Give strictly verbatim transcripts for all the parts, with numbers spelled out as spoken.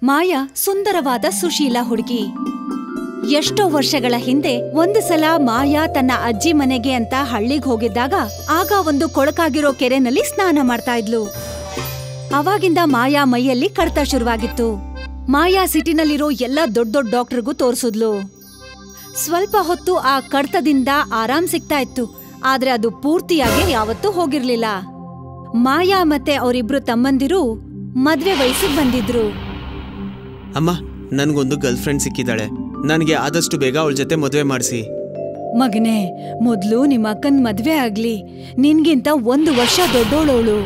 ಮಾಯಾ ಸುಂದರವಾದ ಸುಶೀಲ ಹುಡುಗಿ. ಎಷ್ಟೋ ವರ್ಷಗಳ ಹಿಂದೆ ಒಂದು ಸಲ ಮಾಯಾ ತನ್ನ ಅಜ್ಜಿ ಮನೆಗೆ ಅಂತ ಹಳ್ಳಿಗ್ ಹೋಗಿದ್ದಾಗ ಆಗ ಒಂದು ಕೊಳಕಾಗಿರೋ ಕೆರೆನಲ್ಲಿ ಸ್ನಾನ ಮಾಡ್ತಾ ಇದ್ಲು. ಅವಾಗಿಂದ ಮಾಯಾ ಮೈಯಲ್ಲಿ ಕಡ್ತ ಶುರುವಾಗಿತ್ತು. ಮಾಯಾ ಸಿಟಿನಲ್ಲಿರೋ ಎಲ್ಲ ದೊಡ್ಡ ದೊಡ್ಡ ಡಾಕ್ಟರ್ಗೂ ತೋರ್ಸುದ್ಲು. ಸ್ವಲ್ಪ ಹೊತ್ತು ಆ ಕಡ್ತದಿಂದ ಆರಾಮ್ ಸಿಗ್ತಾ ಇತ್ತು, ಆದ್ರೆ ಅದು ಪೂರ್ತಿಯಾಗಿ ಯಾವತ್ತೂ ಹೋಗಿರ್ಲಿಲ್ಲ. ಮಾಯಾ ಮತ್ತೆ ಅವರಿಬ್ರು ತಮ್ಮಂದಿರು ಮದ್ವೆ ವಯಸ್ಸಿಗೆ ಬಂದಿದ್ರು. ಅಮ್ಮ, ನನ್ಗೊಂದು ಗರ್ಲ್ ಫ್ರೆಂಡ್ ಸಿಕ್ಕಿದ್ದಾಳೆ. ನನಗೆ ಆದಷ್ಟು ಬೇಗ ಅವಳ ಜೊತೆ ಮದುವೆ ಮಾಡಿಸಿ. ಮಗನೇ, ಮೊದ್ಲು ನಿಮ್ಮ ಅಕ್ಕನ್ ಮದ್ವೆ ಆಗ್ಲಿ. ನಿನ್ಗಿಂತ ಒಂದು ವರ್ಷ ದೊಡ್ಡೋಳವಳು.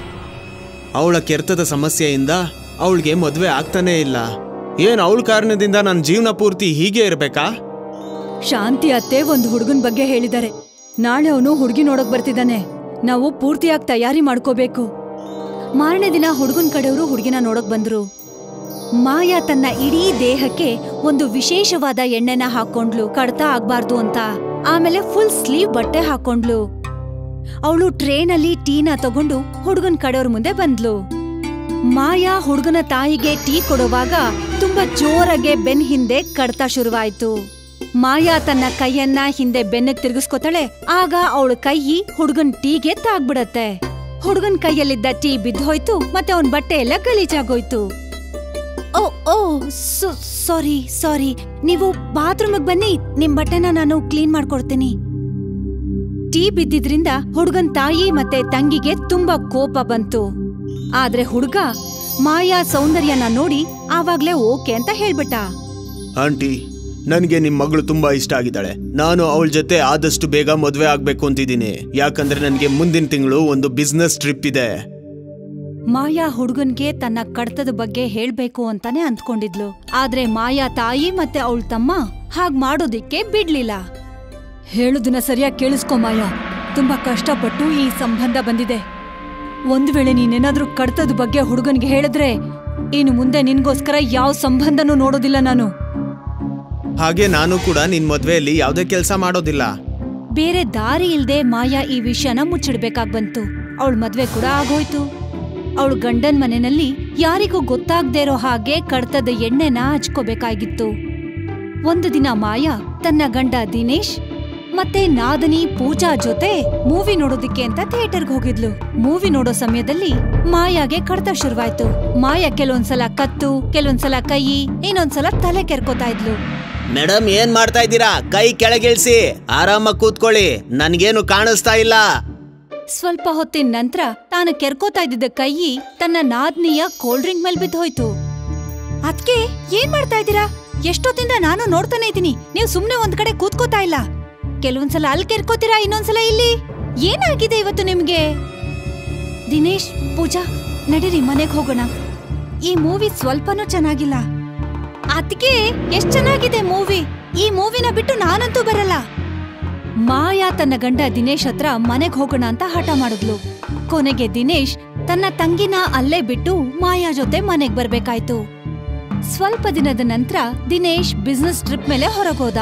ಅವಳ ಕೆರ್ತದ ಸಮಸ್ಯೆಯಿಂದ ಅವಳಿಗೆ ಮದುವೆ ಆಗ್ತಾನೇ ಇಲ್ಲ. ಏನ್ ಅವಳ ಕಾರಣದಿಂದ ನನ್ನ ಜೀವನ ಪೂರ್ತಿ ಹೀಗೆ ಇರ್ಬೇಕಾ? ಶಾಂತಿ ಅತ್ತೆ ಒಂದು ಹುಡುಗನ್ ಬಗ್ಗೆ ಹೇಳಿದ್ದಾರೆ. ನಾಳೆ ಅವನು ಹುಡುಗಿ ನೋಡಕ್ ಬರ್ತಿದ್ದಾನೆ. ನಾವು ಪೂರ್ತಿಯಾಗಿ ತಯಾರಿ ಮಾಡ್ಕೋಬೇಕು. ಮಾರನೇ ದಿನ ಹುಡುಗನ್ ಕಡೆಯವರು ಹುಡುಗಿನ ನೋಡಕ್ ಬಂದ್ರು. ಮಾಯಾ ತನ್ನ ಇಡೀ ದೇಹಕ್ಕೆ ಒಂದು ವಿಶೇಷವಾದ ಎಣ್ಣೆನ ಹಾಕೊಂಡ್ಲು, ಕಡ್ತ ಆಗ್ಬಾರ್ದು ಅಂತ. ಆಮೇಲೆ ಫುಲ್ ಸ್ಲೀವ್ ಬಟ್ಟೆ ಹಾಕೊಂಡ್ಲು. ಅವಳು ಟ್ರೇನಲ್ಲಿ ಟೀನ ತಗೊಂಡು ಹುಡುಗನ್ ಕಡೆಯವ್ರ ಮುಂದೆ ಬಂದ್ಲು. ಮಾಯಾ ಹುಡುಗನ ತಾಯಿಗೆ ಟೀ ಕೊಡುವಾಗ ತುಂಬಾ ಜೋರಾಗೆ ಬೆನ್ ಹಿಂದೆ ಕಡ್ತ ಶುರುವಾಯ್ತು. ಮಾಯಾ ತನ್ನ ಕೈಯನ್ನ ಹಿಂದೆ ಬೆನ್ನಕ್ ತಿರುಗಿಸ್ಕೊತಾಳೆ. ಆಗ ಅವಳ ಕೈ ಹುಡುಗನ್ ಟೀಗೆ ತಾಗ್ಬಿಡತ್ತೆ. ಹುಡುಗನ್ ಕೈಯಲ್ಲಿದ್ದ ಟೀ ಬಿದ್ದೋಯ್ತು, ಮತ್ತೆ ಅವನ್ ಬಟ್ಟೆ ಎಲ್ಲ ಗಲೀಜಾಗೋಯ್ತು. ಓ ಓ ಸಾರಿ ಸಾರಿ ನೀವು ಬಾತ್ರೂಮಿಗೆ ಬನ್ನಿ, ನಿಮ್ ಬಟ್ಟೆನ ನಾನು ಕ್ಲೀನ್ ಮಾಡ್ಕೊಡ್ತೀನಿ. ಟೀ ಬಿದ್ದಿದ್ರಿಂದ ಹುಡುಗನ್ ತಾಯಿ ಮತ್ತೆ ತಂಗಿಗೆ ತುಂಬಾ ಕೋಪ ಬಂತು. ಆದ್ರೆ ಹುಡುಗ ಮಾಯಾ ಸೌಂದರ್ಯನ ನೋಡಿ ಆವಾಗ್ಲೇ ಓಕೆ ಅಂತ ಹೇಳ್ಬಿಟ್ಟ. ಆಂಟಿ, ನನಗೆ ನಿಮ್ ಮಗಳು ತುಂಬಾ ಇಷ್ಟ ಆಗಿದ್ದಾಳೆ. ನಾನು ಅವಳ ಜೊತೆ ಆದಷ್ಟು ಬೇಗ ಮದುವೆ ಆಗ್ಬೇಕು ಅಂತಿದ್ದೀನಿ. ಯಾಕಂದ್ರೆ ನನಗೆ ಮುಂದಿನ ತಿಂಗಳು ಒಂದು ಬಿಸ್ನೆಸ್ ಟ್ರಿಪ್ ಇದೆ. ಮಾಯಾ ಹುಡುಗನ್ಗೆ ತನ್ನ ಕಡ್ತದ ಬಗ್ಗೆ ಹೇಳ್ಬೇಕು ಅಂತಾನೆ ಅಂದ್ಕೊಂಡಿದ್ಲು. ಆದ್ರೆ ಮಾಯಾ ತಾಯಿ ಮತ್ತೆ ಅವಳ ತಮ್ಮ ಹಾಗ್ ಮಾಡೋದಿಕ್ಕೆ ಬಿಡ್ಲಿಲ್ಲ. ಹೇಳುದನ್ನ ಸರಿಯಾಗಿ ಕೇಳಿಸ್ಕೊ ಮಾಯಾ, ತುಂಬಾ ಕಷ್ಟಪಟ್ಟು ಈ ಸಂಬಂಧ ಬಂದಿದೆ. ಒಂದ್ ವೇಳೆ ನೀನೇನಾದ್ರೂ ಕಡ್ತದ ಬಗ್ಗೆ ಹುಡುಗನ್ಗೆ ಹೇಳಿದ್ರೆ ಇನ್ನು ಮುಂದೆ ನಿನ್ಗೋಸ್ಕರ ಯಾವ ಸಂಬಂಧನೂ ನೋಡೋದಿಲ್ಲ ನಾನು. ಹಾಗೆ ನಾನು ಕೂಡ ನಿನ್ ಮದ್ವೆಯಲ್ಲಿ ಯಾವ್ದೇ ಕೆಲ್ಸ ಮಾಡೋದಿಲ್ಲ. ಬೇರೆ ದಾರಿ ಇಲ್ದೆ ಮಾಯಾ ಈ ವಿಷಯನ ಮುಚ್ಚಿಡ್ಬೇಕಾಗ್ ಬಂತು. ಅವಳ ಮದ್ವೆ ಕೂಡ ಆಗೋಯ್ತು. ಅವಳು ಗಂಡನ್ ಮನೆಯಲ್ಲಿ ಯಾರಿಗೂ ಗೊತ್ತಾಗ್ದೇ ಇರೋ ಹಾಗೆ ಕಡ್ತದ ಎಣ್ಣೆನ ಹಚ್ಕೋಬೇಕಾಗಿತ್ತು. ಒಂದು ದಿನ ಮಾಯಾ ತನ್ನ ಗಂಡ ದಿನೇಶ್ ಮತ್ತೆ ನಾದನಿ ಪೂಜಾ ಜೊತೆ ಮೂವಿ ನೋಡೋದಿಕ್ಕೆ ಅಂತ ಥಿಯೇಟರ್ಗೆ ಹೋಗಿದ್ಲು. ಮೂವಿ ನೋಡೋ ಸಮಯದಲ್ಲಿ ಮಾಯಾಗೆ ಕಡ್ತ ಶುರುವಾಯ್ತು. ಮಾಯಾ ಕೆಲವೊಂದ್ಸಲ ಕತ್ತು, ಕೆಲವೊಂದ್ಸಲ ಕೈ, ಇನ್ನೊಂದ್ಸಲ ತಲೆ ಕೆರ್ಕೋತಾ ಇದ್ಲು. ಮೇಡಮ್, ಏನ್ ಮಾಡ್ತಾ ಇದ್ದೀರಾ? ಕೈ ಕೆಳಗಿಳಿಸಿ, ಆರಾಮಾಗಿ ಕೂತ್ಕೊಳ್ಳಿ, ನನ್ಗೇನು ಕಾಣಿಸ್ತಾ ಇಲ್ಲ. ಸ್ವಲ್ಪ ಹೊತ್ತಿನ ನಂತರ ತಾನು ಕೆರ್ಕೋತಾ ಇದ್ದಿದ್ದ ಕೈ ತನ್ನ ನಾದ್ನಿಯ ಕೋಲ್ಡ್ ಡ್ರಿಂಕ್ ಮೇಲ್ ಬಿದ್ದು ಹೋಯ್ತು. ಅದ್ಕೆ ಏನ್ ಮಾಡ್ತಾ ಇದ್ದೀರಾ? ಎಷ್ಟೊತ್ತಿಂದ ನಾನು ನೋಡ್ತಾನೆ ಇದ್ದೀನಿ, ನೀವು ಸುಮ್ನೆ ಒಂದ್ ಕಡೆ ಕೂತ್ಕೋತಾ ಇಲ್ಲ. ಕೆಲವೊಂದ್ಸಲ ಅಲ್ಲಿ ಕೆರ್ಕೋತೀರಾ, ಇನ್ನೊಂದ್ಸಲ ಇಲ್ಲಿ. ಏನಾಗಿದೆ ಇವತ್ತು ನಿಮ್ಗೆ? ದಿನೇಶ್, ಪೂಜಾ, ನಡೀರಿ ಮನೆಗ್ ಹೋಗೋಣ. ಈ ಮೂವಿ ಸ್ವಲ್ಪನೂ ಚೆನ್ನಾಗಿಲ್ಲ. ಅದ್ಕೆ ಎಷ್ಟ್ ಚೆನ್ನಾಗಿದೆ ಮೂವಿ. ಈ ಮೂವಿನ ಬಿಟ್ಟು ನಾನಂತೂ ಬರಲ್ಲ. ಮಾಯಾ ತನ್ನ ಗಂಡ ದಿನೇಶ್ ಹತ್ರ ಮನೆಗ್ ಹೋಗೋಣ ಅಂತ ಹಠ ಮಾಡಿದ್ಲು. ಕೊನೆಗೆ ದಿನೇಶ್ ತನ್ನ ತಂಗಿನ ಅಲ್ಲೇ ಬಿಟ್ಟು ಮಾಯಾ ಜೊತೆ ಮನೆಗ್ ಬರ್ಬೇಕಾಯ್ತು. ಸ್ವಲ್ಪ ದಿನದ ನಂತರ ದಿನೇಶ್ ಬಿಸ್ನೆಸ್ ಟ್ರಿಪ್ ಮೇಲೆ ಹೊರಗೋದ.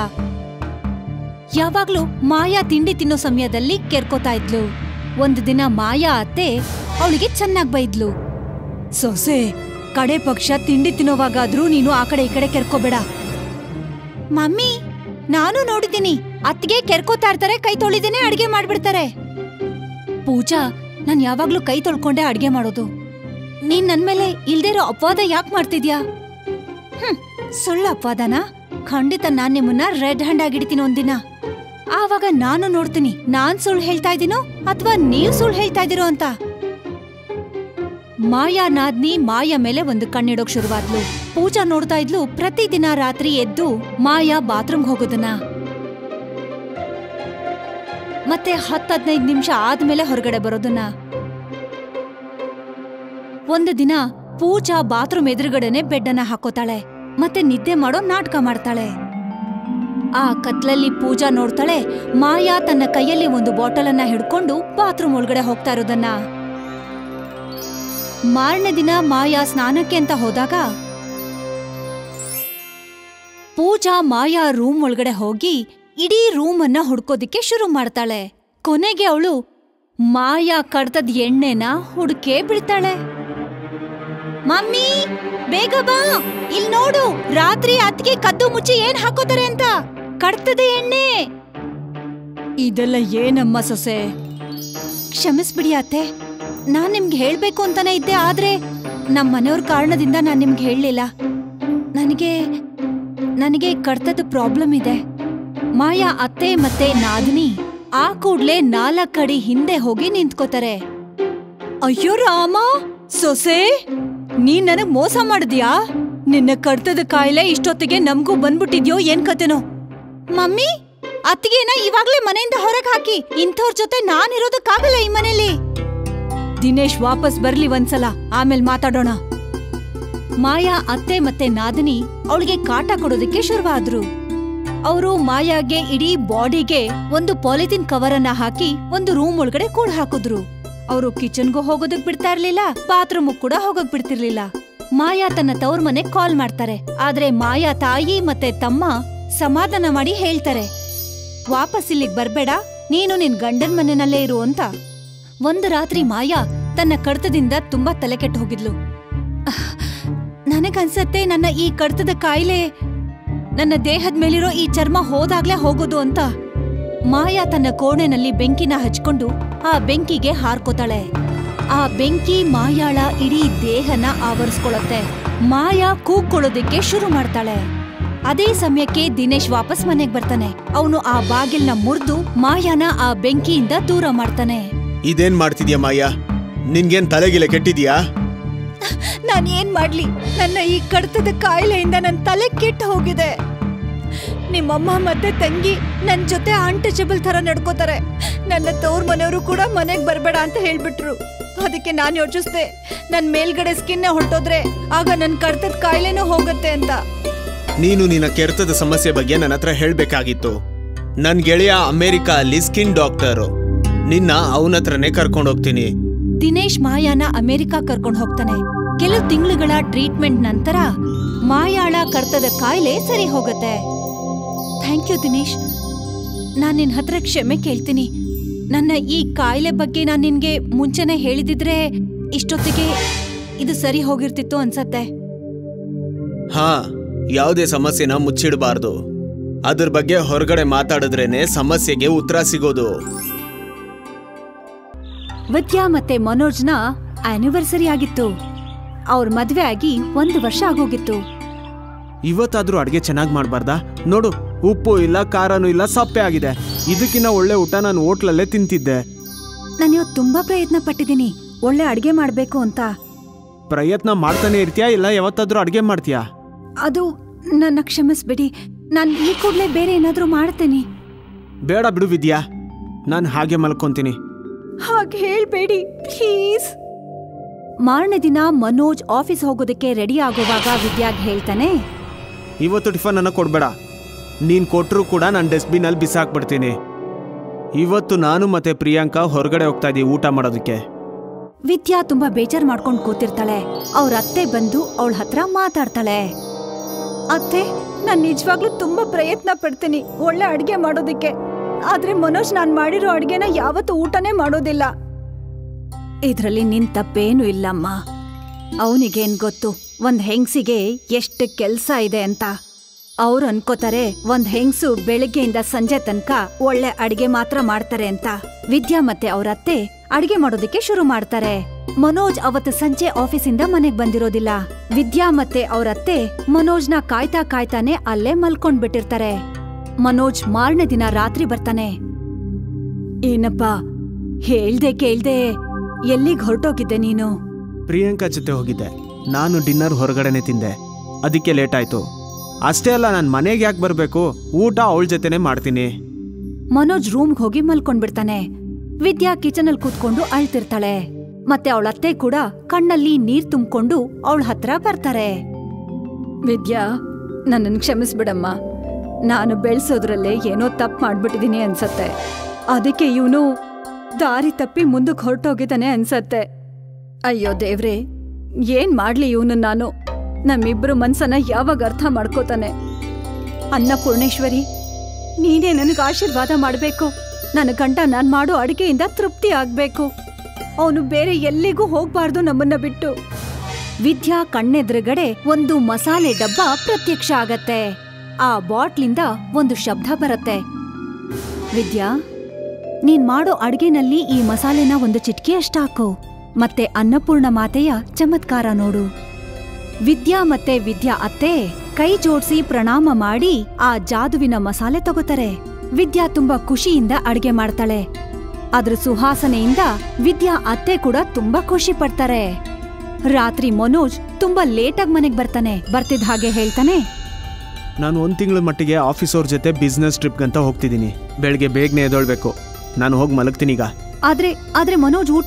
ಯಾವಾಗ್ಲೂ ಮಾಯಾ ತಿಂಡಿ ತಿನ್ನೋ ಸಮಯದಲ್ಲಿ ಕೆರ್ಕೋತಾ ಇದ್ಲು. ಒಂದು ದಿನ ಮಾಯಾ ಅತ್ತೆ ಅವಳಿಗೆ ಚೆನ್ನಾಗ್ ಬೈದ್ಲು. ಸೊಸೆ, ಕಡೆ ಪಕ್ಷ ತಿಂಡಿ ತಿನ್ನೋವಾಗಾದ್ರೂ ನೀನು ಆ ಕಡೆ ಈ ಕಡೆ ಕೆರ್ಕೋಬೇಡ. ಮಮ್ಮಿ, ನಾನು ನೋಡಿದ್ದೀನಿ, ಅತ್ತಿಗೆ ಕೆರ್ಕೋತಾ ಇರ್ತಾರೆ, ಕೈ ತೊಳಿದೇನೆ ಅಡ್ಗೆ ಮಾಡ್ಬಿಡ್ತಾರೆ. ಪೂಜಾ, ನಾನ್ ಯಾವಾಗ್ಲೂ ಕೈ ತೊಳ್ಕೊಂಡೆ ಅಡ್ಗೆ ಮಾಡೋದು. ನೀನ್ ನನ್ಮೇಲೆ ಇಲ್ದೇರೋ ಅಪವಾದ ಯಾಕೆ ಮಾಡ್ತಿದ್ಯಾ? ಹ್ಮ್, ಸುಳ್ಳು ಅಪವಾದನಾ? ಖಂಡಿತ ನಾನ್ ನಿಮ್ಮನ್ನ ರೆಡ್ ಹ್ಯಾಂಡ್ ಆಗಿಡ್ತೀನಿ ಒಂದಿನ. ಆವಾಗ ನಾನು ನೋಡ್ತೀನಿ ನಾನ್ ಸುಳ್ಳು ಹೇಳ್ತಾ ಇದ್ದೀನೋ ಅಥವಾ ನೀವ್ ಸುಳ್ಳು ಹೇಳ್ತಾ ಇದೀರೋ ಅಂತ. ಮಾಯಾ ನಾದ್ನಿ ಮಾಯಾ ಮೇಲೆ ಒಂದು ಕಣ್ಣಿಡೋಕ್ ಶುರುವಾದ್ಲು. ಪೂಜಾ ನೋಡ್ತಾ ಇದ್ಲು ಪ್ರತಿದಿನ ರಾತ್ರಿ ಎದ್ದು ಮಾಯಾ ಬಾತ್ರೂಮ್ ಹೋಗೋದನ್ನ. ಮತ್ತೆ ಹತ್ತು ಹದಿನೈದು ನಿಮಿಷ ಆದ್ಮೇಲೆ ಹೊರಗಡೆ ಬರೋದನ್ನ. ಒಂದು ದಿನ ಪೂಜಾ ಬಾತ್ರೂಮ್ ಎದುರುಗಡೆನೆ ಬೆಡ್ಡನ್ನ ಹಾಕೋತಾಳೆ, ಮತ್ತೆ ನಿದ್ದೆ ಮಾಡೋ ನಾಟಕ ಮಾಡ್ತಾಳೆ. ಆ ಕತ್ಲಲ್ಲಿ ಪೂಜಾ ನೋಡ್ತಾಳೆ ಮಾಯಾ ತನ್ನ ಕೈಯಲ್ಲಿ ಒಂದು ಬಾಟಲ್ ಅನ್ನ ಹಿಡ್ಕೊಂಡು ಬಾತ್ರೂಮ್ ಒಳಗಡೆ ಹೋಗ್ತಾ ಇರೋದನ್ನ. ಮಾರನೇ ದಿನ ಮಾಯಾ ಸ್ನಾನಕ್ಕೆ ಅಂತ ಹೋದಾಗ ಪೂಜಾ ಮಾಯಾ ರೂಮ್ ಒಳಗಡೆ ಹೋಗಿ ಇಡೀ ರೂಮ್ ಅನ್ನ ಹುಡ್ಕೋದಿಕ್ಕೆ ಶುರು ಮಾಡ್ತಾಳೆ. ಕೊನೆಗೆ ಅವಳು ಮಾಯಾ ಕಡ್ತದ ಎಣ್ಣೆನ ಹುಡುಕೇ ಬಿಡ್ತಾಳೆ. ಮಮ್ಮಿ, ಬೇಗ ಬಾ, ಇಲ್ ನೋಡು, ರಾತ್ರಿ ಅತ್ತಿಗೆ ಕದ್ದು ಮುಚ್ಚಿ ಏನ್ ಹಾಕೋತಾರೆ ಅಂತ. ಕಡ್ತದೆ ಎಣ್ಣೆ. ಇದೆಲ್ಲ ಏನಮ್ಮ ಸೊಸೆ? ಕ್ಷಮಿಸ್ಬಿಡಿ ಅತ್ತೆ, ನಾನ್ ನಿಮ್ಗೆ ಹೇಳ್ಬೇಕು ಅಂತಾನೆ ಇದ್ದೆ, ಆದ್ರೆ ನಮ್ ಮನೆಯವ್ರ ಕಾರಣದಿಂದ ನಾನ್ ನಿಮ್ಗೆ ಹೇಳಲಿಲ್ಲ. ನನಗೆ ನನಗೆ ಕಡ್ತದ ಪ್ರಾಬ್ಲಮ್ ಇದೆ. ಮಾಯಾ ಅತ್ತೆ ಮತ್ತೆ ನಾದಿನಿ ಆ ಕೂಡ್ಲೆ ನಾಲ್ಕಡಿ ಹಿಂದೆ ಹೋಗಿ ನಿಂತ್ಕೋತಾರೆ. ಅಯ್ಯೋ ರಾಮ, ಸೊಸೆ ನೀನ್ ನನಗ್ ಮೋಸ ಮಾಡಿದ್ಯಾ? ನಿನ್ನ ಕಡ್ತದ ಕಾಯಿಲೆ ಇಷ್ಟೊತ್ತಿಗೆ ನಮ್ಗೂ ಬಂದ್ಬಿಟ್ಟಿದ್ಯೋ ಏನ್ ಕತೆನೋ? ಮಮ್ಮಿ, ಅತ್ತಿಗೆನ ಇವಾಗ್ಲೇ ಮನೆಯಿಂದ ಹೊರಗ್ ಹಾಕಿ. ಇಂಥವ್ರ ಜೊತೆ ನಾನಿರೋದಕ್ಕಾಗಲ್ಲ ಈ ಮನೇಲಿ. ದಿನೇಶ್ ವಾಪಸ್ ಬರ್ಲಿ ಒಂದ್ಸಲ, ಆಮೇಲೆ ಮಾತಾಡೋಣ. ಮಾಯಾ ಅತ್ತೆ ಮತ್ತೆ ನಾದಿನಿ ಅವಳಿಗೆ ಕಾಟ ಕೊಡೋದಕ್ಕೆ ಶುರುವಾದ್ರು. ಅವರು ಮಾಯಾಗೆ ಇಡೀ ಬಾಡಿಗೆ ಒಂದು ಪಾಲಿಥಿನ್ ಕವರ್ ಅನ್ನ ಹಾಕಿ ಒಂದು ರೂಮ್ ಒಳಗಡೆ ಕೂಡ ಹಾಕಿದ್ರು. ಅವರು ಕಿಚನ್ಗೂ ಹೋಗೋದಕ್ ಬಿಡ್ತಾ ಇರ್ಲಿಲ್ಲ, ಬಾತ್ರೂಮ್ ಕೂಡ ಹೋಗಕ್ ಬಿಡ್ತಿರ್ಲಿಲ್ಲ. ಮಾಯಾ ತನ್ನ ತವ್ರ ಮನೆ ಕಾಲ್ ಮಾಡ್ತಾರೆ, ಆದ್ರೆ ಮಾಯಾ ತಾಯಿ ಮತ್ತೆ ತಮ್ಮ ಸಮಾಧಾನ ಮಾಡಿ ಹೇಳ್ತಾರೆ, ವಾಪಸ್ ಇಲ್ಲಿಗ್ ಬರ್ಬೇಡ, ನೀನು ನಿನ್ ಗಂಡನ್ ಮನೆಯಲ್ಲೇ ಇರು ಅಂತ. ಒಂದು ರಾತ್ರಿ ಮಾಯಾ ತನ್ನ ಕಡ್ತದಿಂದ ತುಂಬಾ ತಲೆ ಕೆಟ್ಟು ಹೋಗಿದ್ಲು. ನನಗನ್ಸತ್ತೆ ನನ್ನ ಈ ಕಡ್ತದ ಕಾಯಿಲೆ ನನ್ನ ದೇಹದ ಮೇಲಿರೋ ಈ ಚರ್ಮ ಹೋದಾಗ್ಲೇ ಹೋಗೋದು ಅಂತ. ಮಾಯಾ ತನ್ನ ಕೋಣೆನಲ್ಲಿ ಬೆಂಕಿನ ಹಚ್ಕೊಂಡು ಆ ಬೆಂಕಿಗೆ ಹಾರ್ಕೋತಾಳೆ. ಆ ಬೆಂಕಿ ಮಾಯಾಳ ಇಡೀ ದೇಹನ ಆವರಿಸ್ಕೊಳತ್ತೆ. ಮಾಯಾ ಕೂಗ್ಕೊಳ್ಳೋದಕ್ಕೆ ಶುರು ಮಾಡ್ತಾಳೆ. ಅದೇ ಸಮಯಕ್ಕೆ ದಿನೇಶ್ ವಾಪಸ್ ಮನೆಗ್ ಬರ್ತಾನೆ. ಅವನು ಆ ಬಾಗಿಲ್ನ ಮುರಿದು ಮಾಯಾನ ಆ ಬೆಂಕಿಯಿಂದ ದೂರ ಮಾಡ್ತಾನೆ. ಇದೇನ್ ಮಾಡ್ತಿದ್ಯಾ ಮಾಯಾ? ನಿನ್ಗೇನ್ ತಲೆಗಿಲೆ ಕೆಟ್ಟಿದ್ಯಾ? ನಾನ್ ಏನ್ ಮಾಡ್ಲಿ, ನನ್ನ ಈ ಕಡ್ತದ ಕಾಯಿಲೆಯಿಂದ ನನ್ ತಲೆ ಕೆಟ್ಟು ಹೋಗಿದೆ. ನಿಮ್ಮಮ್ಮ ಮತ್ತೆ ತಂಗಿ ನನ್ ಜೊತೆ ಅನ್ಟಚಬಲ್ ತರ ನಡ್ಕೋತಾರೆ. ನನ್ನ ತವ್ರ ಮನೆಯವರು ಕೂಡ ಮನೆಗ್ ಬರ್ಬೇಡ ಅಂತ ಹೇಳ್ಬಿಟ್ರು. ಅದಕ್ಕೆ ನಾನ್ ಯೋಚಿಸ್ದೆ, ನನ್ ಮೇಲ್ಗಡೆ ಸ್ಕಿನ್ ಹೊಟ್ಟೋದ್ರೆ ಆಗ ನನ್ ಕಡ್ತದ ಕಾಯಿಲೆನೂ ಹೋಗುತ್ತೆ ಅಂತ. ನೀನು ನಿನ್ನ ಕೆರೆತದ ಸಮಸ್ಯೆ ಬಗ್ಗೆ ನನ್ನ ಹತ್ರ ಹೇಳ್ಬೇಕಾಗಿತ್ತು. ನನ್ ಗೆಳೆಯ ಅಮೆರಿಕಾ ಅಲ್ಲಿ ಸ್ಕಿನ್ ಡಾಕ್ಟರು, ನಿನ್ನ ಅವನ ಹತ್ರನೇ ಕರ್ಕೊಂಡು ಹೋಗ್ತೀನಿ. ದಿನೇಶ್ ಮಾಯಾನ ಅಮೆರಿಕಾ ಕರ್ಕೊಂಡು ಹೋಗ್ತಾನೆ. ಕೆಲವು ತಿಂಗಳುಗಳ ಟ್ರೀಟ್ಮೆಂಟ್ ನಂತರ ಮಾಯಾಳ ಕಡ್ತದ ಕಾಯಿಲೆ ಸರಿ ಹೋಗುತ್ತೆ. ಥ್ಯಾಂಕ್ ಯು ದಿನೇಶ್, ನಾನ್ ನಿನ್ ಹತ್ರ ಕ್ಷಮೆ ಕೇಳ್ತೀನಿ. ನನ್ನ ಈ ಕಾಯಿಲೆ ಬಗ್ಗೆ ನಾನ್ ನಿನ್ಗೆ ಮುಂಚೆನೆ ಹೇಳಿದಿದ್ರೆ ಇಷ್ಟೊತ್ತಿಗೆ ಇದು ಸರಿ ಹೋಗಿರ್ತಿತ್ತು ಅನ್ಸತ್ತೆ. ಹಾ, ಯಾವುದೇ ಸಮಸ್ಯೆನ ಮುಚ್ಚಿಡಬಾರ್ದು. ಅದ್ರ ಬಗ್ಗೆ ಹೊರಗಡೆ ಮಾತಾಡಿದ್ರೇನೆ ಸಮಸ್ಯೆಗೆ ಉತ್ತರ ಸಿಗೋದು. ವಿದ್ಯಾ ಮತ್ತೆ ಮನೋಜ್ನ ಆನಿವರ್ಸರಿ ಆಗಿತ್ತು. ಅವ್ರ ಮದ್ವೆ ಆಗಿ ಒಂದು ವರ್ಷ ಆಗೋಗಿತ್ತು. ಇವತ್ತಾದ್ರೂ ಅಡ್ಗೆ ಚೆನ್ನಾಗಿ ಮಾಡ್ಬಾರ್ದಾ? ನೋಡು, ಉಪ್ಪು ಇಲ್ಲ, ಖಾರನೂ ಇಲ್ಲ, ಸಪ್ಪೆ ಆಗಿದೆ. ಇದಕ್ಕಿನ್ನ ಒಳ್ಳೆ ಊಟ ನಾನು ಹೋಟ್ಲಲ್ಲೇ ತಿಂತಿದ್ದೆ. ನಾನು ಇವತ್ತು ತುಂಬಾ ಪ್ರಯತ್ನ ಪಟ್ಟಿದ್ದೀನಿ ಒಳ್ಳೆ ಅಡ್ಗೆ ಮಾಡ್ಬೇಕು ಅಂತ. ಪ್ರಯತ್ನ ಮಾಡ್ತಾನೆ ಇರ್ತೀಯಾ ಇಲ್ಲ ಯಾವತ್ತಾದ್ರೂ ಅಡ್ಗೆ ಮಾಡ್ತೀಯಾ? ಅದು ನನ್ನ ಕ್ಷಮಿಸ್ಬಿಡಿ, ನಾನು ಈ ಕೂಡಲೇ ಬೇರೆ ಏನಾದ್ರೂ ಮಾಡ್ತೇನೆ. ಬೇಡ ಬಿಡು ವಿದ್ಯಾ, ನಾನು ಹಾಗೆ ಮಲ್ಕೊಂತೀನಿ. ಹಾಗೆ ಹೇಳ್ಬೇಡಿ ಪ್ಲೀಸ್. ಮಾರನೇ ದಿನ ಮನೋಜ್ ಆಫೀಸ್ ಹೋಗೋದಕ್ಕೆ ರೆಡಿ ಆಗೋವಾಗ ವಿದ್ಯಾಗ್ ಹೇಳ್ತಾನೆ, ಇವತ್ತು ಟಿಫನ್ ಅನ್ನ ಕೊಡ್ಬೇಡ. ನೀನ್ ಕೊಟ್ರು ಕೂಡ ನಾನು ಡಸ್ಟ್ಬಿನ್ ಅಲ್ಲಿ ಬಿಸಾಕ್ಬಿಡ್ತೀನಿ. ಇವತ್ತು ನಾನು ಮತ್ತೆ ಪ್ರಿಯಾಂಕಾ ಹೊರಗಡೆ ಹೋಗ್ತಾ ಇದೀವಿ ಊಟ ಮಾಡೋದಕ್ಕೆ. ವಿದ್ಯಾ ತುಂಬಾ ಬೇಜಾರ್ ಮಾಡ್ಕೊಂಡು ಕೂತಿರ್ತಾಳೆ. ಅವ್ರ ಅತ್ತೆ ಬಂದು ಅವಳ ಹತ್ರ ಮಾತಾಡ್ತಾಳೆ. ಅತ್ತೆ, ನಾನ್ ನಿಜವಾಗ್ಲೂ ತುಂಬಾ ಪ್ರಯತ್ನ ಪಡ್ತೀನಿ ಒಳ್ಳೆ ಅಡ್ಗೆ ಮಾಡೋದಕ್ಕೆ, ಆದ್ರೆ ಮನೋಜ್ ನಾನ್ ಮಾಡಿರೋ ಅಡ್ಗೆನ ಯಾವತ್ತೂ ಊಟನೇ ಮಾಡೋದಿಲ್ಲ. ಇದ್ರಲ್ಲಿ ನಿನ್ ತಪ್ಪೇನು ಇಲ್ಲಮ್ಮ. ಅವನಿಗೇನ್ ಗೊತ್ತು ಒಂದ್ ಹೆಂಗ್ಸಿಗೆ ಎಷ್ಟು ಕೆಲ್ಸ ಇದೆ ಅಂತ. ಅವ್ರು ಅನ್ಕೋತಾರೆ ಒಂದ್ ಹೆಂಗ್ಸು ಬೆಳಿಗ್ಗೆಯಿಂದ ಸಂಜೆ ತನಕ ಒಳ್ಳೆ ಅಡ್ಗೆ ಮಾತ್ರ ಮಾಡ್ತಾರೆ ಅಂತ. ವಿದ್ಯಾ ಮತ್ತೆ ಅವ್ರ ಅತ್ತೆ ಅಡ್ಗೆ ಮಾಡೋದಕ್ಕೆ ಶುರು ಮಾಡ್ತಾರೆ. ಮನೋಜ್ ಅವತ್ತು ಸಂಜೆ ಆಫೀಸಿಂದ ಮನೆಗ್ ಬಂದಿರೋದಿಲ್ಲ. ವಿದ್ಯಾ ಮತ್ತೆ ಅವ್ರ ಅತ್ತೆ ಮನೋಜ್ನ ಕಾಯ್ತಾ ಕಾಯ್ತಾನೆ ಅಲ್ಲೇ ಮಲ್ಕೊಂಡ್ ಬಿಟ್ಟಿರ್ತಾರೆ. ಮನೋಜ್ ಮಾರನೇ ದಿನ ರಾತ್ರಿ ಬರ್ತಾನೆ. ಏನಪ್ಪಾ, ಹೇಳ್ದೆ ಕೇಳ್ದೆ ಎಲ್ಲಿಗ್ ಹೊರಟೋಗಿದ್ದೆ ನೀನು? ಪ್ರಿಯಾಂಕಾ ಜೊತೆ ಹೋಗಿದ್ದೆ. ನಾನು ಡಿನ್ನರ್ ಹೊರಗಡೆನೆ ತಿಂದೆ, ಅದಕ್ಕೆ ಲೇಟ್ ಆಯ್ತು. ಅಷ್ಟೇ ಅಲ್ಲ, ನಾನು ಮನೆಗೆ ಯಾಕೆ ಬರ್ಬೇಕು, ಊಟ ಅವಳ ಜೊತೆನೆ ಮಾಡ್ತೀನಿ. ಮನೋಜ್ ರೂಮ್ಗೆ ಹೋಗಿ ಮಲ್ಕೊಂಡ್ಬಿಡ್ತಾನೆ. ವಿದ್ಯಾ ಕಿಚನ್ ಅಲ್ಲಿ ಕೂತ್ಕೊಂಡು ಅಳ್ತಿರ್ತಾಳೆ. ಮತ್ತೆ ಅವಳ ಅತ್ತೆ ಕೂಡ ಕಣ್ಣಲ್ಲಿ ನೀರ್ ತುಂಬಿಕೊಂಡು ಅವಳ ಹತ್ರ ಬರ್ತಾರೆ. ವಿದ್ಯಾ, ನನ್ನನ್ನು ಕ್ಷಮಿಸ್ಬಿಡಮ್ಮ. ನಾನು ಬೆಳ್ಸೋದ್ರಲ್ಲೇ ಏನೋ ತಪ್ಪು ಮಾಡ್ಬಿಟ್ಟಿದೀನಿ ಅನ್ಸತ್ತೆ. ಅದಕ್ಕೆ ಇವನು ದಾರಿ ತಪ್ಪಿ ಮುಂದಕ್ಕೆ ಹೊರಟೋಗಿದ್ದಾನೆ ಅನ್ಸತ್ತೆ. ಅಯ್ಯೋ ದೇವ್ರೆ, ಏನ್ ಮಾಡ್ಲಿ ಇವನು ನಾನು? ನಮ್ಮಿಬ್ರು ಮನ್ಸನ್ನ ಯಾವಾಗ ಅರ್ಥ ಮಾಡ್ಕೋತಾನೆ? ಅನ್ನಪೂರ್ಣೇಶ್ವರಿ, ನೀನೇ ನನಗೆ ಆಶೀರ್ವಾದ ಮಾಡ್ಬೇಕು. ನನ್ನ ಗಂಡ ನಾನ್ ಮಾಡೋ ಅಡಿಗೆಯಿಂದ ತೃಪ್ತಿ ಆಗ್ಬೇಕು. ಅವನು ಬೇರೆ ಎಲ್ಲಿಗೂ ಹೋಗ್ಬಾರ್ದು ನಮ್ಮನ್ನ ಬಿಟ್ಟು. ವಿದ್ಯಾ ಕಣ್ಣೆದುರುಗಡೆ ಒಂದು ಮಸಾಲೆ ಡಬ್ಬ ಪ್ರತ್ಯಕ್ಷ ಆಗತ್ತೆ. ಆ ಬಾಟ್ಲಿಂದ ಒಂದು ಶಬ್ದ ಬರುತ್ತೆ. ವಿದ್ಯಾ, ನೀನ್ ಮಾಡೋ ಅಡ್ಗೆನಲ್ಲಿ ಈ ಮಸಾಲೆನ ಒಂದು ಚಿಟಿಕೆಯಷ್ಟು ಹಾಕು, ಮತ್ತೆ ಅನ್ನಪೂರ್ಣ ಮಾತೆಯ ಚಮತ್ಕಾರ ನೋಡು. ವಿದ್ಯಾ ಮತ್ತೆ ವಿದ್ಯಾ ಅತ್ತೆ ಕೈ ಜೋಡ್ಸಿ ಪ್ರಣಾಮ ಮಾಡಿ ಆ ಜಾದುವಿನ ಮಸಾಲೆ ತಗೋತಾರೆ. ವಿದ್ಯಾ ತುಂಬಾ ಖುಷಿಯಿಂದ ಅಡ್ಗೆ ಮಾಡ್ತಾಳೆ. ಅದ್ರ ಸುವಾಸನೆಯಿಂದ ವಿದ್ಯಾ ಅತ್ತೆ ಕೂಡ ತುಂಬಾ ಖುಷಿ ಪಡ್ತಾರೆ. ರಾತ್ರಿ ಮನೋಜ್ ತುಂಬಾ ಲೇಟಾಗಿ ಮನೆಗ್ ಬರ್ತಾನೆ. ಬರ್ತಿದ್ದ ಹಾಗೆ ಹೇಳ್ತಾನೆ, ನಾನು ಒಂದ್ ತಿಂಗಳ ಮಟ್ಟಿಗೆ ಆಫೀಸ್ ಅವ್ರ ಜೊತೆ ಬಿಸ್ನೆಸ್ ಟ್ರಿಪ್ಗಂತ ಹೋಗ್ತಿದ್ದೀನಿ. ಬೆಳಗ್ಗೆ ಬೇಗನೆ ಎದೊಳ್ಬೇಕು. ನಾನು ಹೋಗಿ ಮಲಗ್ತೀನಿ ಈಗ. ಆದ್ರೆ ಆದ್ರೆ ಮನೋಜ್ ಊಟ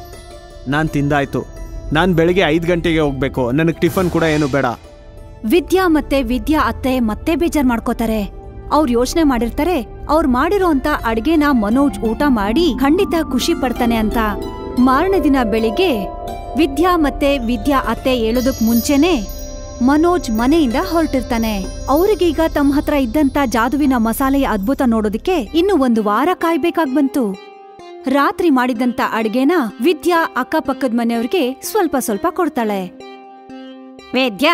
ನಾನ್ ತಿಂದಾಯ್ತು. ನಾನ್ ಬೆಳಿಗ್ಗೆ ಐದ್ ಗಂಟೆಗೆ ಹೋಗ್ಬೇಕು. ನನಗ್ ಟಿಫನ್ ಕೂಡ ಏನು ಬೇಡ. ವಿದ್ಯಾ ಮತ್ತೆ ವಿದ್ಯಾ ಅತ್ತೆ ಮತ್ತೆ ಬೇಜಾರ್ ಮಾಡ್ಕೋತಾರೆ. ಅವ್ರು ಯೋಚನೆ ಮಾಡಿರ್ತಾರೆ, ಅವ್ರು ಮಾಡಿರೋ ಅಂತ ಅಡ್ಗೆನ ಮನೋಜ್ ಊಟ ಮಾಡಿ ಖಂಡಿತ ಖುಷಿ ಪಡ್ತಾನೆ ಅಂತ. ಮಾರನೇ ದಿನ ಬೆಳಿಗ್ಗೆ ವಿದ್ಯಾ ಮತ್ತೆ ವಿದ್ಯಾ ಅತ್ತೆ ಹೇಳೋದಕ್ ಮುಂಚೆನೆ ಮನೋಜ್ ಮನೆಯಿಂದ ಹೊರಟಿರ್ತಾನೆ. ಅವ್ರಿಗೀಗ ತಮ್ಮ ಹತ್ರ ಇದ್ದಂತ ಜಾದುವಿನ ಮಸಾಲೆಯ ಅದ್ಭುತ ನೋಡೋದಕ್ಕೆ ಇನ್ನು ಒಂದು ವಾರ ಕಾಯ್ಬೇಕಾಗ್ ಬಂತು. ರಾತ್ರಿ ಮಾಡಿದಂತ ಅಡ್ಗೆನ ವಿದ್ಯಾ ಅಕ್ಕಪಕ್ಕದ ಮನೆಯವ್ರಿಗೆ ಸ್ವಲ್ಪ ಸ್ವಲ್ಪ ಕೊಡ್ತಾಳೆ. ವೇದ್ಯಾ,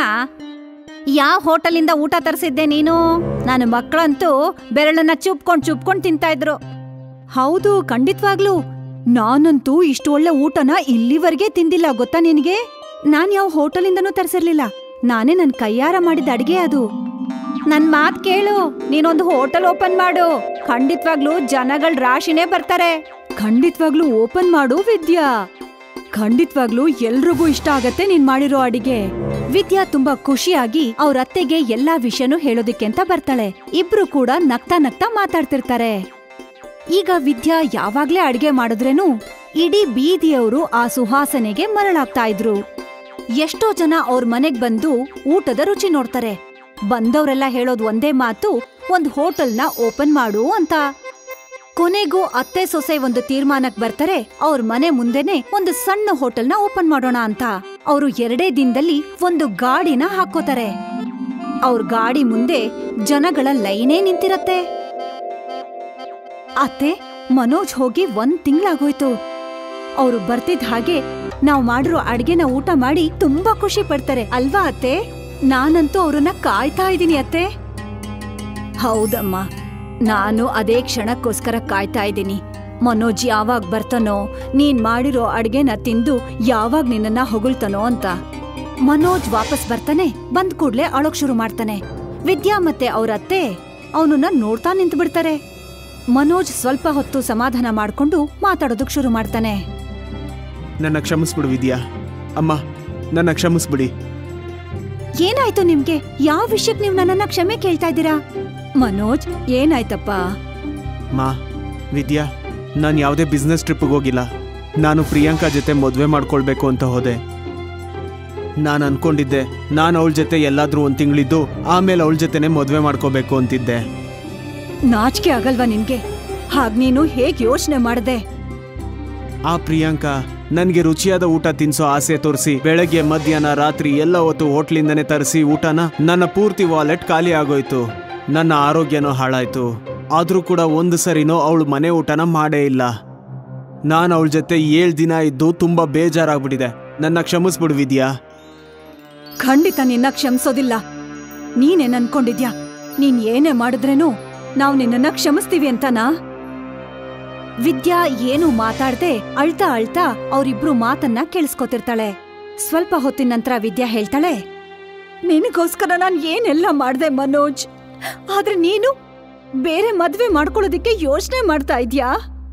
ಯಾವ ಹೋಟೆಲಿಂದ ಊಟ ತರಿಸಿದ್ದೆ ನೀನು? ನನ್ನ ಮಕ್ಕಳಂತೂ ಬೆರಳನ್ನ ಚುಪ್ಕೊಂಡ್ ಚುಪ್ಕೊಂಡ್ ತಿಂತಾ ಇದ್ರು. ಹೌದು, ಖಂಡಿತವಾಗ್ಲು. ನಾನಂತೂ ಇಷ್ಟು ಒಳ್ಳೆ ಊಟನ ಇಲ್ಲಿವರೆಗೆ ತಿಂದಿಲ್ಲ, ಗೊತ್ತಾ ನಿನಗೆ? ನಾನ್ ಯಾವ ಹೋಟೆಲಿಂದನೂ ತರಿಸಿರ್ಲಿಲ್ಲ. ನಾನೇ ನನ್ ಕೈಯಾರ ಮಾಡಿದ ಅಡ್ಗೆ ಅದು. ನನ್ ಮಾತ್ ಕೇಳು, ನೀನೊಂದು ಹೋಟೆಲ್ ಓಪನ್ ಮಾಡು. ಖಂಡಿತವಾಗ್ಲು ಜನಗಳ ರಾಶಿನೇ ಬರ್ತಾರೆ. ಖಂಡಿತವಾಗ್ಲು ಓಪನ್ ಮಾಡು ವಿದ್ಯಾ. ಖಂಡಿತವಾಗ್ಲು ಎಲ್ರಿಗೂ ಇಷ್ಟ ಆಗತ್ತೆ ನೀನ್ ಮಾಡಿರೋ ಅಡಿಗೆ. ವಿದ್ಯಾ ತುಂಬಾ ಖುಷಿಯಾಗಿ ಅವ್ರ ಅತ್ತೆಗೆ ಎಲ್ಲಾ ವಿಷಯನೂ ಹೇಳೋದಿಕ್ಕೆ ಅಂತ ಬರ್ತಾಳೆ. ಇಬ್ರು ಕೂಡ ನಗ್ತಾ ನಗ್ತಾ ಮಾತಾಡ್ತಿರ್ತಾರೆ. ಈಗ ವಿದ್ಯಾ ಯಾವಾಗ್ಲೇ ಅಡ್ಗೆ ಮಾಡಿದ್ರೇನು ಇಡೀ ಬೀದಿಯವರು ಆ ಸುವಾಸನೆಗೆ ಮರಳಾಗ್ತಾ ಇದ್ರು. ಎಷ್ಟೋ ಜನ ಅವ್ರ ಮನೆಗ್ ಬಂದು ಊಟದ ರುಚಿ ನೋಡ್ತಾರೆ. ಬಂದವರೆಲ್ಲ ಹೇಳೋದ್ ಒಂದೇ ಮಾತು, ಒಂದ್ ಹೋಟೆಲ್ನ ಓಪನ್ ಮಾಡು ಅಂತ. ಕೊನೆಗೂ ಅತ್ತೆ ಸೊಸೆ ಒಂದು ತೀರ್ಮಾನಕ್ ಬರ್ತಾರೆ. ಅವ್ರ ಮನೆ ಮುಂದೆನೆ ಒಂದು ಸಣ್ಣ ಹೋಟೆಲ್ನ ಓಪನ್ ಮಾಡೋಣ ಅಂತ. ಅವರು ಎರಡೇ ದಿನದಲ್ಲಿ ಒಂದು ಗಾಡಿನ ಹಾಕೋತಾರೆ. ಅವ್ರ ಗಾಡಿ ಮುಂದೆ ಜನಗಳ ಲೈನೇ ನಿಂತಿರತ್ತೆ. ಅತ್ತೆ, ಮನೋಜ್ ಹೋಗಿ ಒಂದ್ ತಿಂಗ್ಳಾಗೋಯ್ತು. ಅವ್ರು ಬರ್ತಿದ್ ಹಾಗೆ ನಾವ್ ಮಾಡಿರೋ ಅಡ್ಗೆನ ಊಟ ಮಾಡಿ ತುಂಬಾ ಖುಷಿ ಪಡ್ತಾರೆ ಅಲ್ವಾ ಅತ್ತೆ? ನಾನಂತೂ ಅವ್ರನ್ನ ಕಾಯ್ತಾ ಇದೀನಿ ಅತ್ತೆ. ಹೌದಮ್ಮ, ನಾನು ಅದೇ ಕ್ಷಣಕ್ಕೋಸ್ಕರ ಕಾಯ್ತಾ ಇದ್ದೀನಿ. ಮನೋಜ್ ಯಾವಾಗ ಬರ್ತಾನೋ, ನೀನ್ ಮಾಡಿರೋ ಅಡ್ಗೆನ ತಿಂದು ಯಾವಾಗ ನಿನ್ನನ್ನ ಹೊಗಳ್ತಾನೋ ಅಂತ. ಮನೋಜ್ ವಾಪಸ್ ಬರ್ತಾನೆ. ಬಂದ್ ಕೂಡ್ಲೆ ಅಳೋಕ್ ಶುರು ಮಾಡ್ತಾನೆ. ವಿದ್ಯಾ ಮತ್ತೆ ಅವ್ರತ್ತೆ ಅವನನ್ನ ನೋಡ್ತಾ ನಿಂತು ಬಿಡ್ತಾರೆ. ಮನೋಜ್ ಸ್ವಲ್ಪ ಹೊತ್ತು ಸಮಾಧಾನ ಮಾಡ್ಕೊಂಡು ಮಾತಾಡೋದಕ್ ಶುರು ಮಾಡ್ತಾನೆ. ನನ್ನ ಕ್ಷಮಿಸ್ಬಿಡು ವಿದ್ಯಾ. ಅಮ್ಮ, ನನ್ನ ಕ್ಷಮಿಸ್ಬಿಡಿ. ಏನಾಯ್ತು ನಿಮ್ಗೆ? ಯಾವ ವಿಷಯಕ್ಕೆ ನೀವು ನನ್ನನ್ನ ಕ್ಷಮೆ ಕೇಳ್ತಾ ಇದ್ದೀರಾ? ಮನೋಜ್, ಏನಾಯ್ತಪ್ಪ? ಮಾ, ವಿದ್ಯಾ, ನಾನು ಯಾವುದೇ ಬಿಸ್ನೆಸ್ ಟ್ರಿಪ್ಗೆ ಹೋಗಿಲ್ಲ. ನಾನು ಪ್ರಿಯಾಂಕಾ ಜೊತೆ ಮದುವೆ ಮಾಡ್ಕೊಳ್ಬೇಕು ಅಂತ ಹೋದೆ. ನಾನು ಅನ್ಕೊಂಡಿದ್ದೆ ನಾನು ಅವಳ ಜೊತೆ ಎಲ್ಲಾದ್ರೂ ಒಂದು ತಿಂಗಳಿದ್ದು ಆಮೇಲೆ ಅವಳ ಜೊತೆನೆ ಮದುವೆ ಮಾಡ್ಕೋಬೇಕು ಅಂತಿದ್ದೆ. ನಾಚಿಕೆ ಆಗಲ್ವಾ ನಿನ್ಗೆ? ಹಾಗ್ ನೀನು ಹೇಗ್ ಯೋಚನೆ ಮಾಡ್ದೆ? ಆ ಪ್ರಿಯಾಂಕಾ ನನಗೆ ರುಚಿಯಾದ ಊಟ ತಿನ್ಸೋ ಆಸೆ ತೋರಿಸಿ ಬೆಳಗ್ಗೆ ಮಧ್ಯಾಹ್ನ ರಾತ್ರಿ ಎಲ್ಲ ಹೊತ್ತು ಹೋಟ್ಲಿಂದನೇ ತರಿಸಿ ಊಟನ ನನ್ನ ಪೂರ್ತಿ ವಾಲೆಟ್ ಖಾಲಿ ಆಗೋಯ್ತು. ನನ್ನ ಆರೋಗ್ಯನೂ ಹಾಳಾಯ್ತು. ಆದ್ರೂ ಕೂಡ ಒಂದು ಸರಿನೋ ಅವಳು ಮನೆ ಊಟನ ಮಾಡೇ ಇಲ್ಲ. ನಾನು ಅವಳ ಜೊತೆ ಏಳು ದಿನ ಇದ್ದು ತುಂಬಾ ಬೇಜಾರಾಗ್ಬಿಟ್ಟಿದೆ. ನನ್ನ ಕ್ಷಮಿಸ್ಬಿಡು ವಿದ್ಯಾ. ಖಂಡಿತ ನಿನ್ನ ಕ್ಷಮಿಸೋದಿಲ್ಲ. ನೀನೇನ್ ಅನ್ಕೊಂಡಿದ್ಯಾ? ನೀನ್ ಏನೇ ಮಾಡಿದ್ರೇನು ನಾವು ನಿನ್ನನ್ನ ಕ್ಷಮಿಸ್ತೀವಿ ಅಂತನಾ? ವಿದ್ಯಾ ಏನು ಮಾತಾಡ್ದೆ ಅಳ್ತಾ ಅಳ್ತಾ ಅವರಿಬ್ರು ಮಾತನ್ನ ಕೇಳಿಸ್ಕೊತಿರ್ತಾಳೆ. ಸ್ವಲ್ಪ ಹೊತ್ತಿನ ನಂತರ ವಿದ್ಯಾ ಹೇಳ್ತಾಳೆ, ನಿನಗೋಸ್ಕರ ನಾನ್ ಏನೆಲ್ಲ ಮಾಡ್ದೆ ಮನೋಜ್, ಆದ್ರೆ ನೀನು ಬೇರೆ ಮದ್ವೆ ಮಾಡ್ಕೊಳ್ಳೋದಿಕ್ಕೆ ಯೋಚನೆ ಮಾಡ್ತಾ ಇದ್ಯಾ?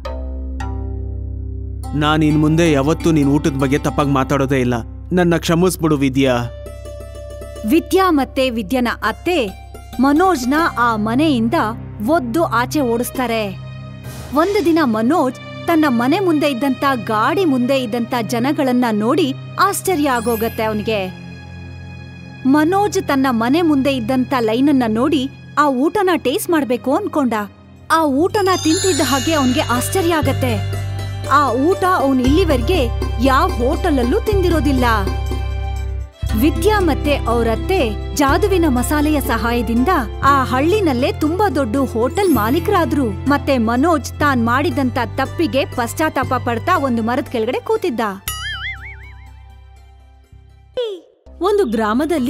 ನಾನು ಇನ್ ಮುಂದೆ ಯಾವತ್ತೂ ನೀನ್ ಊಟದ ಬಗ್ಗೆ ತಪ್ಪಾಗಿ ಮಾತಾಡೋದೇ ಇಲ್ಲ. ನನ್ನ ಕ್ಷಮಿಸ್ಬಿಡು ವಿದ್ಯಾ. ವಿದ್ಯಾ ಮತ್ತೆ ವಿದ್ಯನ ಅತ್ತೆ ಮನೋಜ್ನ ಆ ಮನೆಯಿಂದ ಒದ್ದು ಆಚೆ ಓಡಿಸ್ತಾರೆ. ಒಂದು ದಿನ ಮನೋಜ್ ತನ್ನ ಮನೆ ಮುಂದೆ ಇದ್ದಂತ ಗಾಡಿ ಮುಂದೆ ಇದ್ದಂತ ಜನಗಳನ್ನ ನೋಡಿ ಆಶ್ಚರ್ಯ ಆಗೋಗತ್ತೆ ಅವನಿಗೆ. ಮನೋಜ್ ತನ್ನ ಮನೆ ಮುಂದೆ ಇದ್ದಂತ ಲೈನನ್ನ ನೋಡಿ ಆ ಊಟನ ಟೇಸ್ಟ್ ಮಾಡ್ಬೇಕು ಅನ್ಕೊಂಡ. ಆ ಊಟನ ತಿಂತಿದ್ದ ಹಾಗೆ ಅವನ್ಗೆ ಆಶ್ಚರ್ಯ ಆಗತ್ತೆ. ಆ ಊಟ ಅವನ್ ಇಲ್ಲಿವರೆಗೆ ಯಾವ ಹೋಟೆಲಲ್ಲೂ ತಿಂದಿರೋದಿಲ್ಲ. ವಿದ್ಯಾ ಮತ್ತೆ ಅವರತ್ತೆ ಜಾದುವಿನ ಮಸಾಲೆಯ ಸಹಾಯದಿಂದ ಆ ಹಳ್ಳಿನಲ್ಲೇ ತುಂಬಾ ದೊಡ್ಡ ಹೋಟೆಲ್ ಮಾಲೀಕರಾದ್ರು. ಮತ್ತೆ ಮನೋಜ್ ತಾನ್ ಮಾಡಿದಂತ ತಪ್ಪಿಗೆ ಪಶ್ಚಾತ್ತಾಪ ಪಡ್ತಾ ಒಂದು ಮರದ ಕೆಳಗಡೆ ಕೂತಿದ್ದ. ಒಂದು ಗ್ರಾಮದಲ್ಲಿ